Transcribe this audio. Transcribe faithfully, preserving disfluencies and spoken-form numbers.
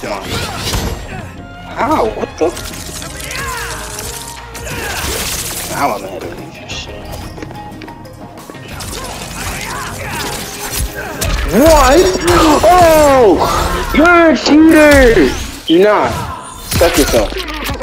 Come on. How? What the? Now I'm ahead of you. Shit. What? Oh! You're a cheater! You're not. Suck yourself.